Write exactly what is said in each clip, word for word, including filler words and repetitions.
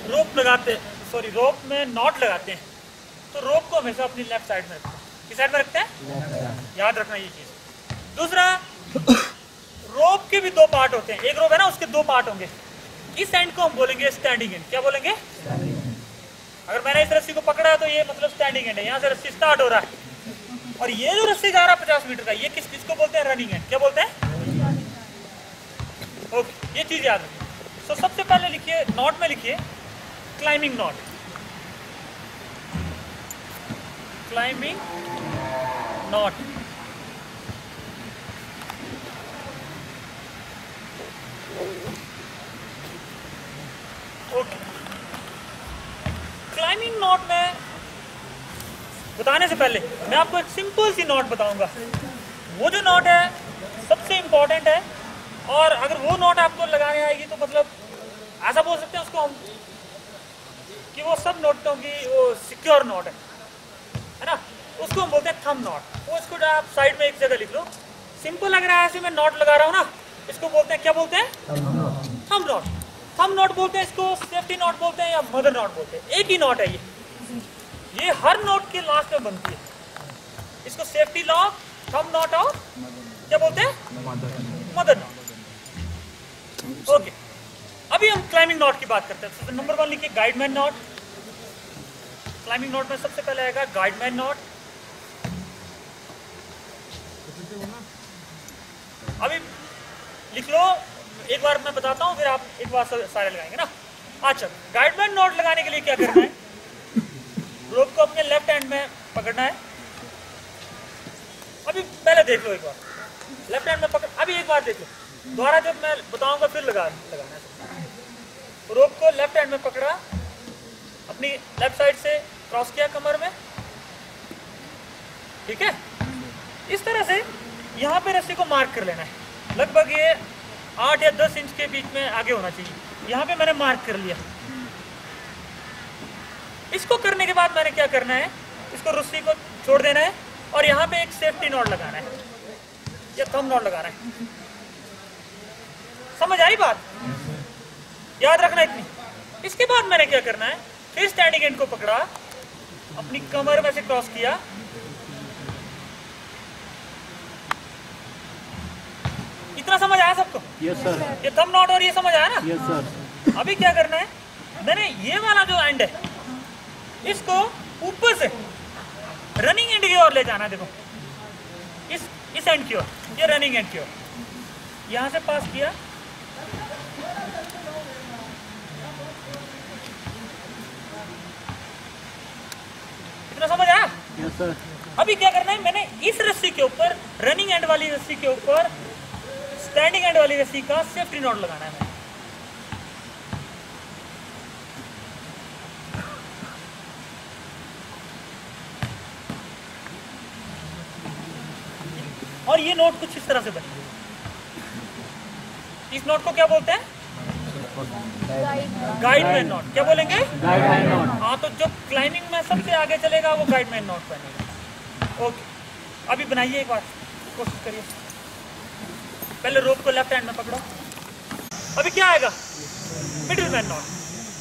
रोप लगाते सॉरी रोप में नॉट लगाते हैं तो रोप को हमेशा अपनी लेफ्ट साइड में रखते हैं। किस साइड में रखते हैं? याद रखना ये चीज। दूसरा, रोप के भी दो पार्ट होते हैं। एक रोप है ना, उसके दो पार्ट होंगे। इस एंड को हम बोलेंगे स्टैंडिंग एंड। क्या बोलेंगे? अगर मैंने इस रस्सी को पकड़ा तो ये मतलब स्टैंडिंग एंड है, यहाँ से रस्सी स्टार्ट हो रहा है। और ये जो रस्सी जा रहा है पचास मीटर का, ये किस किसको बोलते हैं? Running end. क्या बोलते हैं? ओके, ये चीज याद रखिए। तो सबसे पहले लिखिए, नॉट में लिखिए climbing knot. Climbing knot. Okay, climbing knot में बताने से पहले मैं आपको एक सिंपल सी नॉट बताऊंगा। वो जो नॉट है सबसे इंपॉर्टेंट है, और अगर वो नॉट आपको लगाने आएगी तो मतलब ऐसा बोल सकते हैं उसको हम कि वो सब नोटों की वो सिक्योर नॉट है, है ना। उसको हम बोलते हैं थंब नॉट। तो इसको आप साइड में एक जगह लिख लो। सिंपल अगर ऐसे मैं नॉट लगा रहा हूँ ना, इसको बोलते हैं, क्या बोलते हैं? Thumb not. थंब नॉट बोलते हैं इसको, सेफ्टी नॉट बोलते हैं, या मदर नॉट बोलते हैं। एक ही नॉट है ये ये हर नोट के लास्ट में बनती है। इसको सेफ्टी लॉक, थंब नॉट और क्या बोलते हैं? Mother not. ओके, अभी हम क्लाइंबिंग नॉट की बात करते हैं। तो नंबर वन लिखिए गाइडमैन नॉट। क्लाइंबिंग नॉट में सबसे पहले आएगा गाइडमैन नॉट। अभी लिख लो, एक बार मैं बताता हूँ, फिर आप एक बार सारे लगाएंगे ना। अच्छा, गाइडमैन नॉट लगाने के लिए क्या करना है? रोप को अपने लेफ्ट हैंड में पकड़ना है। अभी पहले देख लो एक बार, लेफ्ट हैंड में पकड़। अभी एक बार देख लो, दोबारा जब मैं बताऊंगा फिर लगा लगाना है। रोप को लेफ्ट हैंड में पकड़ा, अपनी लेफ्ट साइड से क्रॉस किया कमर में, ठीक है। इस तरह से यहाँ पे रस्सी को मार्क कर लेना है। लगभग ये आठ या दस इंच के बीच में आगे होना चाहिए। यहाँ पे मैंने मार्क कर लिया। इसको करने के बाद मैंने क्या करना है? इसको रस्सी को छोड़ देना है और यहाँ पे एक सेफ्टी नॉट लगाना है या थंब नॉट लगाना है। समझ आई बात? याद रखना इतनी। इसके बाद मैंने क्या करना है? फिर स्टैंडिंग एंड को पकड़ा, अपनी कमर में से क्रॉस किया, इतना समझ आया सबको? Yes sir. ये थंब नॉट और ये समझ आया ना? Yes sir. अभी क्या करना है? मैंने ये वाला जो एंड है इसको ऊपर से रनिंग एंड की ओर ले जाना है। देखो इस इस एंड की ओर, ये रनिंग एंड की ओर, यहां से पास किया, इतना समझ आया? Yes sir. अभी क्या करना है? मैंने इस रस्सी के ऊपर, रनिंग एंड वाली रस्सी के ऊपर स्टैंडिंग एंड वाली रस्सी का सेफ्टी नॉट लगाना है। और ये नोट कुछ इस तरह से बनेगी। इस नोट को क्या बोलते हैं? Guide man knot. क्या बोलेंगे? Guide man knot. हाँ, तो जो क्लाइंबिंग में सबसे आगे चलेगा वो गाइडमैन नोट बनेगा। ओके, अभी बनाइए एक बार, कोशिश करिए। पहले रोप को लेफ्ट हैंड में पकड़ो। अभी क्या आएगा? Middle man knot.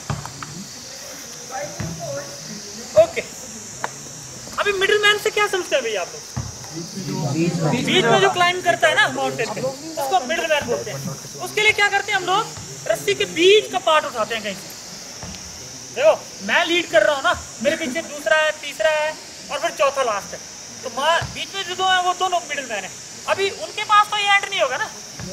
ओके, अभी मिडिल मैन से क्या समझते हैं भैया आप लोग? बीच में जो क्लाइंब करता है ना माउंटेन पे, उसको मिडिल मैन बोलते हैं। उसके लिए क्या करते हैं हम लोग? रस्सी के बीच का पार्ट उठाते हैं कहीं से। देखो मैं लीड कर रहा हूँ ना, मेरे पीछे दूसरा है, तीसरा है और फिर चौथा लास्ट है। तो बीच में जो दो है वो दोनों मिडिल मैन है। अभी उनके पास तो ये एंड नहीं होगा ना।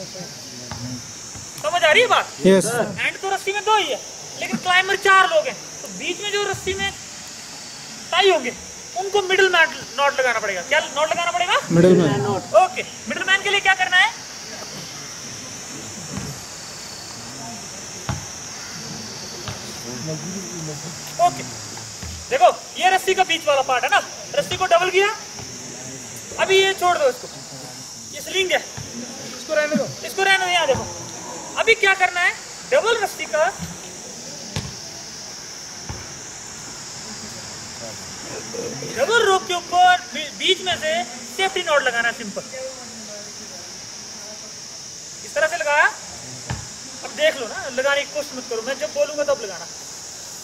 समझ आ रही है बात? यस। एंड तो रस्सी में दो ही है, लेकिन क्लाइंबर चार लोग हैं, तो बीच में जो रस्सी में टाई होंगे उनको मिडिल मैन नॉट लगाना पड़ेगा। क्या नॉट लगाना पड़ेगा? Middle man knot. Okay, middle man के लिए क्या करना है? ओके, देखो ये रस्सी का बीच वाला पार्ट है ना, रस्सी को डबल किया। अभी ये छोड़ दो, इसको, ये स्लिंग है, इसको रहने दो, इसको रहने दो। यहाँ देखो, अभी क्या करना है? डबल रस्सी का डबल रोप के ऊपर बीच में से सेफ्टी नॉट लगाना, सिंपल इस तरह से लगाया। अब देख लो ना, लगाने की कोशिश मत करो, मैं जब बोलूंगा तब लगाना।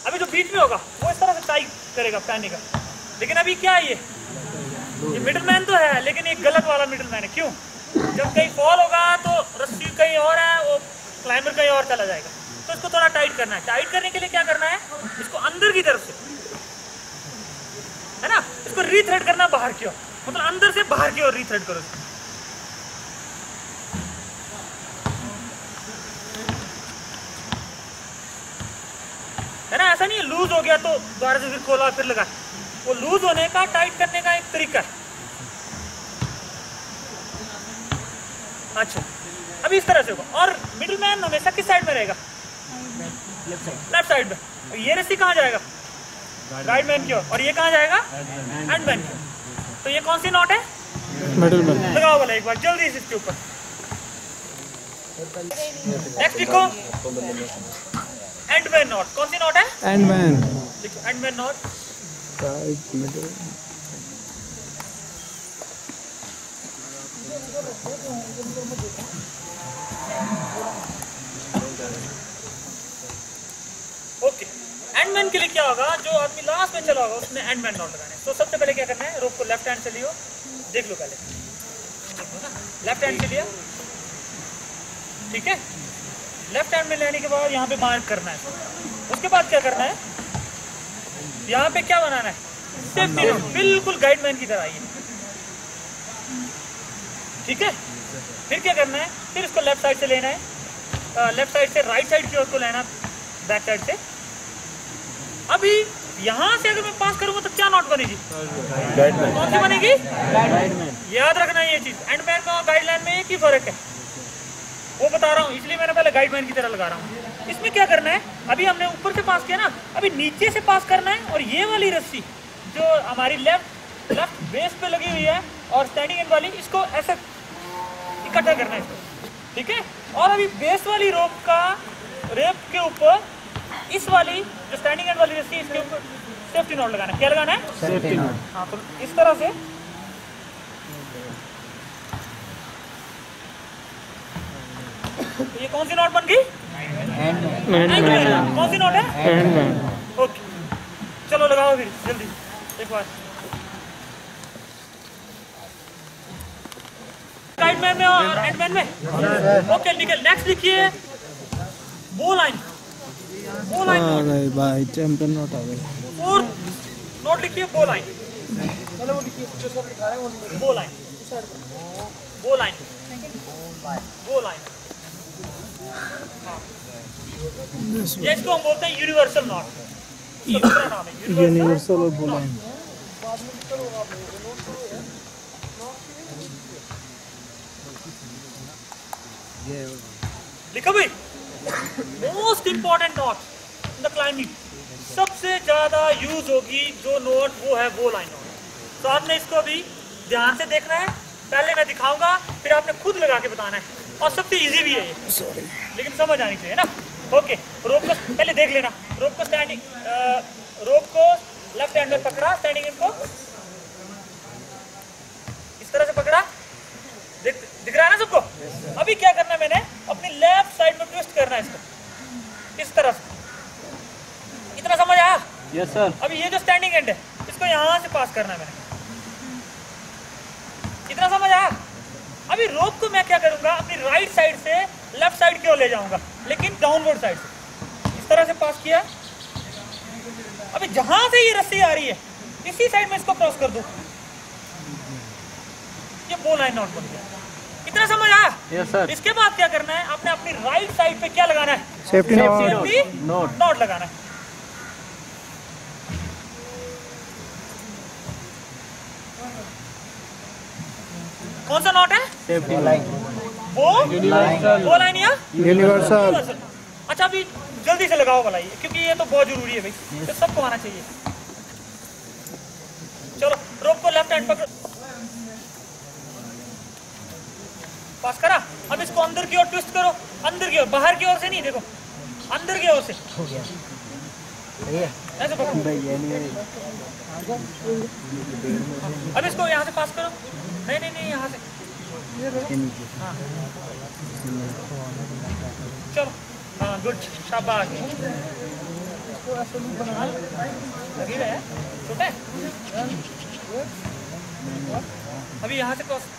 अभी जो बीच में होगा वो इस तरह से टाई करेगा पैनी का, लेकिन अभी क्या है ये ये मिडिल मैन तो है, लेकिन एक गलत वाला मिडिल मैन है। क्यों? जब कहीं फॉल होगा तो रस्सी कहीं और है, वो क्लाइंबर कहीं और चला जाएगा, तो इसको थोड़ा टाइट करना है। टाइट करने के लिए क्या करना है, इसको अंदर की तरफ से, है ना, इसको रीथ्रेड करना बाहर की ओर, मतलब अंदर से बाहर की ओर रीथ्रेड करो इसको। है ना, ऐसा नहीं है लूज हो गया तो दोबारा से फिर खोला फिर लगा, वो लूज होने का टाइट करने का एक तरीका है। अच्छा, अभी इस तरह से होगा। और मिडिल मैन हमेशा किस साइड में रहेगा? लेफ्ट साइड में। और ये रस्सी कहाँ जाएगा? राइट मैन की ओर। और ये कहाँ जाएगा? हैंड मैन की ओर। तो ये कौन सी नॉट है? Middle man. लगाओ वाला एक बार जल्दी से इसके ऊपर। नेक्स्ट लिखो एंड मैन नॉट। कौन सी नॉट है? End man. End man knot. Right middle. Okay, end man के लिए क्या होगा, जो आदमी लास्ट में चला होगा उसने एंड मैन नॉट लगाने। तो सबसे पहले क्या करना है, रोप को लेफ्ट हैंड से लियो, देख लो पहले, देखो ना, लेफ्ट हैंड से लिया, ठीक है। लेफ्ट हैंड में लेने के बाद यहाँ पे मार्क करना है। उसके बाद क्या करना है, यहाँ पे क्या बनाना है, सेफ्टी नॉट, बिल्कुल गाइडमैन की तरह ये, ठीक है। फिर क्या करना है, फिर इसको लेफ्ट साइड से लेना है, लेफ्ट साइड से राइट साइड की ओर को लेना, बैक साइड से। अभी यहाँ से अगर मैं पास करूंगा तो क्या नॉट बनेगी? गाइडमैन। कौन सी बनेगी? गाइडमैन। याद रखना ये चीज, एंड मैन का गाइडलाइन में एक ही फर्क है, वो बता रहा हूँ, इसलिए मैंने पहले गाइडमैन की तरह लगा रहा हूँ। इसमें क्या करना है, अभी हमने ऊपर से पास किया ना, अभी नीचे से पास करना है। और ये वाली रस्सी जो हमारी लेफ्ट लेफ्ट बेस पे लगी हुई है और स्टैंडिंग एंड वाली, इसको ऐसे इकट्ठा करना है इसको, ठीक है। और अभी बेस वाली रोप का रेप के ऊपर इस वाली जो स्टैंडिंग एंड वाली रस्सी, इसके ऊपर सेफ्टी नॉट लगाना है। क्या लगाना है? Safety knot. हाँ, तो इस तरह से ये कौन सी नॉट बन गई? कौन सी नॉट है? ओके, चलो लगाओ फिर जल्दी एक बार। गाइडमैन में और एंडमैन में। ओके निकल। नेक्स्ट लिखिए bowline. Bowline knot भाई चैंपियन नोट आ गई। फोर्थ नोट लिखिए bowline. Bowline, bowline, बो लाइन। ये इसको हम बोलते हैं यूनिवर्सल नॉट। दूसरा नाम है यूनिवर्सल और बो लाइन। लिखो भाई, most important knot in the climbing, सबसे ज्यादा यूज होगी जो नोट, वो है बो लाइन नोट। तो आपने इसको भी ध्यान से देखना है, पहले मैं दिखाऊंगा फिर आपने खुद लगा के बताना है, और सबसे इजी भी है ये, लेकिन समझ आनी चाहिए ना। ओके, रोप को पहले देख लेना, रोप को स्टैंडिंग, रोप को लेफ्ट हैंड में पकड़ा, स्टैंडिंग इनको इस तरह से पकड़ा, दिख दिख रहा है ना सबको। अभी क्या करना है, मैंने अपनी लेफ्ट साइड में ट्विस्ट करना है इसको इस तरह से। इतना समझ आया? Yes sir. अभी ये जो स्टैंडिंग एंड है इसको यहाँ से पास करना है मैंने, इतना समझ आया? अभी रोप को मैं क्या करूंगा, अपनी राइट साइड से लेफ्ट साइड की ओर ले जाऊंगा, लेकिन डाउनवर्ड साइड से इस तरह से पास किया। अभी जहां से ये रस्सी आ रही है इसी साइड में इसको क्रॉस कर दो, ये बो लाइन नॉट बन गया। इतना समझ आया? Yes sir. इसके बाद क्या करना है, आपने अपनी राइट साइड पे क्या लगाना है? सेफ्टी नॉट नॉट लगाना है। कौन सा नॉट है? Safety line. वो वो लाइन या यूनिवर्सल। अच्छा, अभी जल्दी से लगाओ वाला ये, क्योंकि ये तो बहुत जरूरी है भाई, तो सबको आना चाहिए। चलो रोप को लेफ्ट हैंड पकड़ो, पास करा। अब इसको अंदर की ओर ट्विस्ट करो, अंदर की ओर, बाहर की ओर से नहीं, देखो अंदर की ओर से ऐसे पकड़ो। अब इसको यहाँ से पास करो, नहीं नहीं नहीं यहाँ से, हाँ चलो, हाँ गुड, शाबाश। इसको ऐसे लूप बनाना लगी रहा है छोटा है। अभी यहाँ से क्रॉस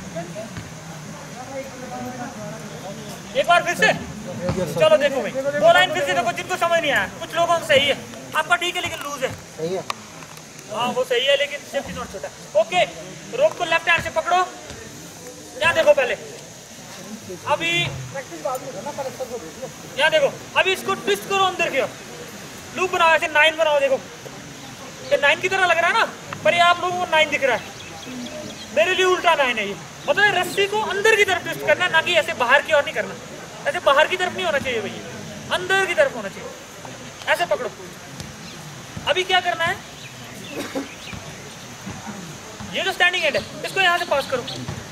एक बार फिर से। चलो देखो भाई दो लाइन फिर से देखो, जिनको समझ नहीं आया, कुछ लोगों को सही है, आपका ठीक है लेकिन लूज है। सही है। हाँ वो सही है लेकिन सेफ्टी नॉट छोटा। ओके रोप को लेफ्ट हैंड से पकड़ो, यहाँ देखो पहले, अभी यहाँ देखो, अभी इसको ट्विस्ट करो अंदर की ओर, लूप बनाओ ऐसे नाइन बनाओ। देखो ये नाइन की तरह लग रहा है ना, पर ये आप लोगों को नाइन दिख रहा है, मेरे लिए उल्टा नाइन है ये। मतलब रस्सी को अंदर की तरफ ट्विस्ट करना, ना कि ऐसे बाहर की ओर नहीं करना। ऐसे बाहर की तरफ नहीं होना चाहिए भैया, अंदर की तरफ होना चाहिए। ऐसे पकड़ो। अभी क्या करना है, ये जो स्टैंडिंग एंड है इसको यहाँ से पास करो,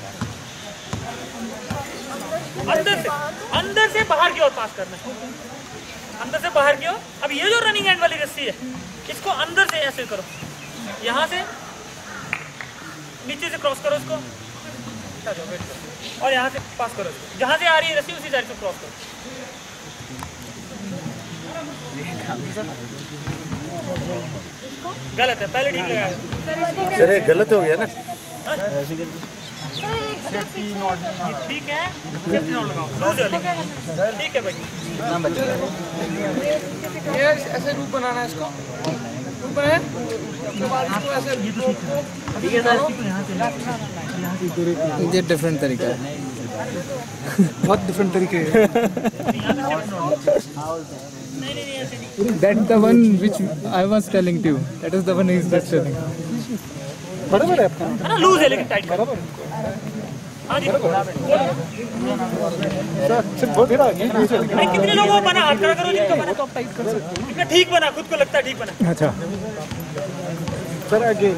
अंदर से अंदर से बाहर की ओर पास करना है, अंदर से बाहर की ओर। अब ये जो रनिंग एंड वाली रस्सी है इसको अंदर से ऐसे करो, यहाँ से नीचे से क्रॉस करो इसको, और यहाँ से पास करो, जहाँ से आ रही है रस्सी उसी साइड से क्रॉस करो। गलत है, पहले ठीक लगाया। सर ये गलत हो गया ना। सेफ्टी नॉट ठीक है, सेफ्टी नॉट लगाओ, लूज है ठीक है भाई। ये ऐसे रूप बनाना है, इसको रूप बनाए, उसके बाद इसको ऐसे ठीक है सर। ये डिफरेंट तरीका है, बहुत डिफरेंट तरीके है। That's the one which I was telling to you. That is the one he is just telling. बराबर है आपका, है ना, लूज है लेकिन टाइट करो। हाँ जी सर बहुत देर आ गई। नहीं, कितने लोगों को बना, हाथ खड़ा करो जिनका बना, जिनका ठीक बना, खुद को लगता है ठीक बना। अच्छा सर आगे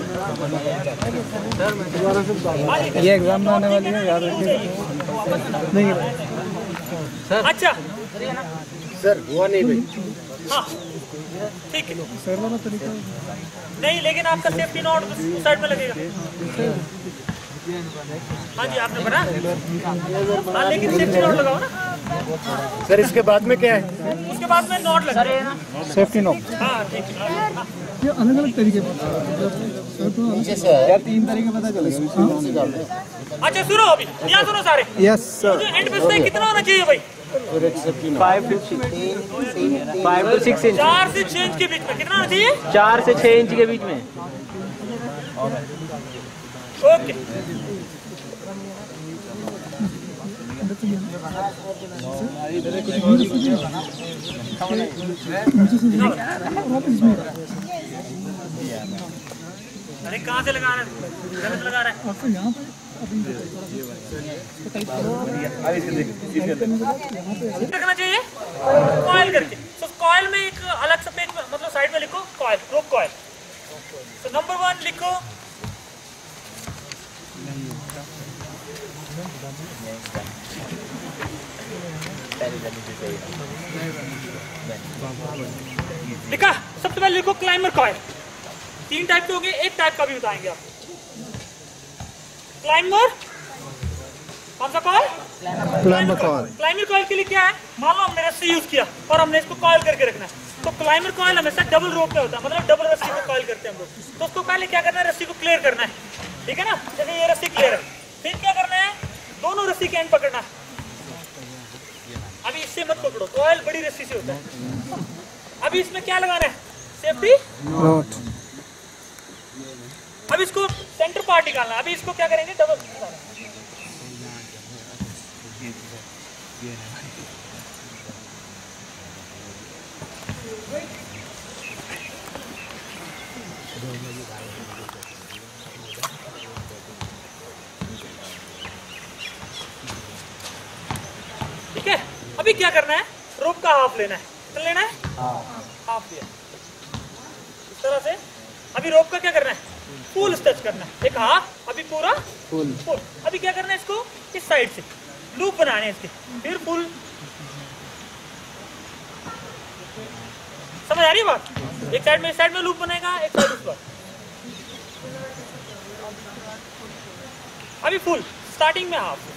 ये एग्जाम में आने वाली है, याद रखिए। नहीं अच्छा सर हुआ नहीं भाई। हाँ ठीक है, नहीं लेकिन आपका सेफ्टी नॉट उस साइड में लगेगा। हाँ जी आपने बना, हाँ लेकिन सेफ्टी नॉट लगाओ ना। सर इसके बाद में क्या है? उसके बाद में नॉट लगेगा। सेफ्टी नॉट हाँ ठीक है। ये अलग अलग तरीके यार, तीन तरीके पता चलेगा। अच्छा सुनो, अभी यहाँ सुनो सारे, यस सर। एंड पे कितना होना चाहिए भाई? फाइव टू सिक्स इंच, चार से छह इंच के बीच में कितना होना चाहिए? चार से छह इंच के बीच में। ओके अरे कहाँ से लगा रहा है, गलत लगा रहा है। रखना चाहिए कॉइल करके। तो कॉइल में एक अलग से पेज, मतलब साइड में लिखो कॉइल, रोप कॉइल। तो नंबर वन लिखो लिखा, सबसे पहले लिखो क्लाइंबर कॉइल। तीन टाइप के होंगे, एक टाइप का भी बताएंगे आपको। क्लाइंबर कौन सा coil? Climber coil. Climber coil के लिए क्या है, मान लो हमने रस्सी यूज किया और हमने इसको कॉइल करके रखना है, तो क्लाइंबर कॉइल हमेशा डबल रोप पे होता है, मतलब डबल रस्सी को कॉइल करते हैं हम लोग। तो उसको पहले क्या करना है, रस्सी को क्लियर करना है, ठीक है ना। जैसे ये रस्सी क्लियर है, फिर क्या करना है, दोनों रस्सी के एंड पकड़ना है। अभी इससे मत पकड़ो, कॉइल बड़ी रस्सी से होता है। अभी इसमें क्या लगाना है, सेफ्टी नॉट। अब इसको सेंटर पार्ट निकालना है। अभी इसको क्या करेंगे, डबल ठीक है। अभी क्या करना है, रोप का हाफ लेना है। कितना लेना है? हाफ लिया इस तरह से। अभी रोप का क्या करना है, फुल स्ट्रेच करना है, एक हाफ, अभी पूरा फुल फुल। अभी क्या करना है, इसको इस साइड से लूप बनाने हैं इसके, फिर फुल। समझ आ रही है बात? एक साइड में इस साइड में लूप बनेगा, एक साइड उस पर। अभी फुल, स्टार्टिंग में हाफ।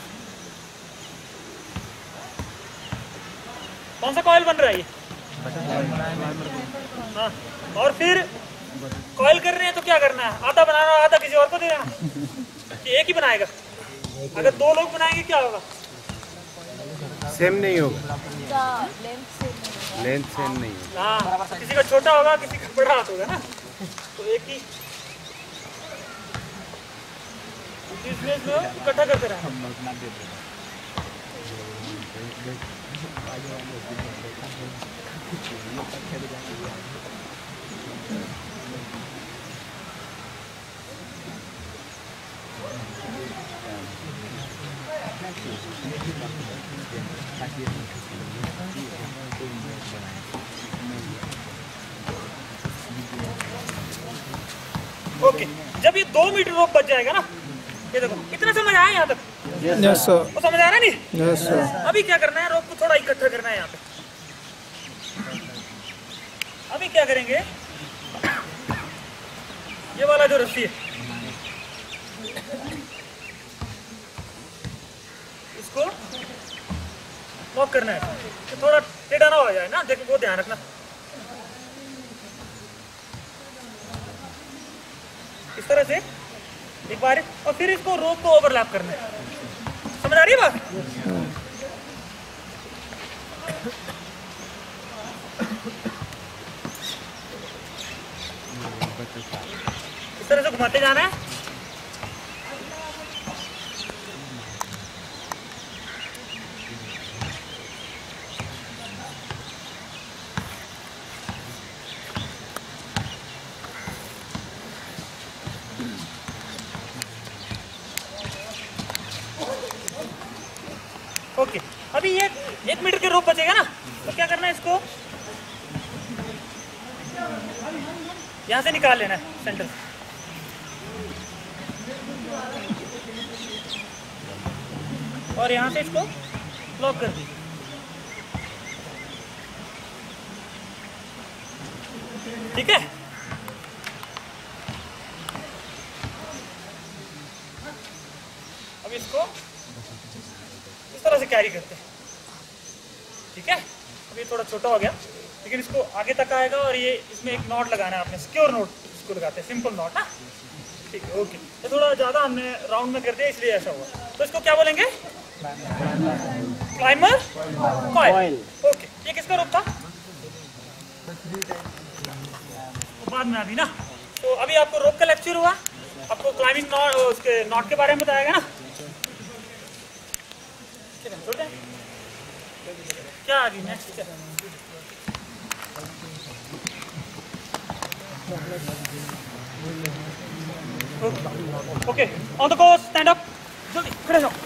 कौन सा कॉइल बन रहा है ये? हाँ, और फिर कॉइल कर रहे हैं तो क्या करना है, आधा बनाना आधा किसी और को दे देना कि एक ही बनाएगा। अगर दो लोग बनाएंगे क्या होगा, सेम नहीं होगा, लेंथ सेम नहीं होगा। हाँ, किसी का छोटा होगा किसी का बड़ा हाथ होगा ना, तो एक ही इसमें इकट्ठा करते रहना। ओके, जब ये दो मीटर रोप बच जाएगा ना, ये देखो इतना समझ आया यहाँ तक? Yes sir. वो समझ आ रहा है नहीं? Yes sir. अभी क्या करना है, रोप को थोड़ा इकट्ठा करना है यहाँ पे। अभी क्या करेंगे, ये वाला जो रस्सी है इसको लॉक करना है, तो थोड़ा टेढ़ा ना हो जाए ना, देखो वो ध्यान रखना। इस तरह से एक बार, और फिर इसको रोप को ओवरलैप करना है। समझ आ रही है बात? इस तरह से घुमाते जाना है। ओके, अभी ये एक मीटर के रोप बचेगा ना, तो क्या करना है, इसको यहाँ से निकाल लेना है सेंटर से। और यहाँ से इसको लॉक कर दी। ठीक है, अब इसको इस तरह से कैरी करते हैं। ठीक है, अब ये थोड़ा छोटा हो गया, लेकिन इसको आगे तक आएगा और ये इसमें एक नॉट लगाना है आपने, सिक्योर नॉट इसको लगाते हैं, सिंपल नॉट ना। ठीक है, ओके, तो थोड़ा ज़्यादा हमने राउंड में कर दिया इसलिए ऐसा हुआ। तो इसको क्या बोलेंगे, क्लाइंबर कॉइल। ओके, ये किसका रोप था, तो बाद में अभी ना। तो अभी आपको रोप का लेक्चर हुआ, आपको क्लाइंबिंग नॉट उसके नॉट के बारे में बताएगा ना। क्या आ गई नेक्स्ट क्या? Okay, on the course, stand up, जल्दी खड़े जाओ।